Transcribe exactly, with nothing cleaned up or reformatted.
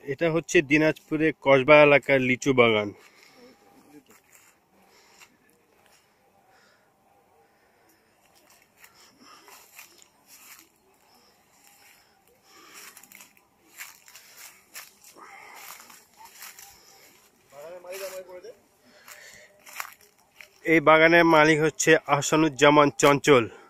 এটা হচ্ছে দিনাজপুরের কসবা এলাকার লিচু বাগান। এই বাগানের মালিক হচ্ছে আহসানুজ্জামান চঞ্চল।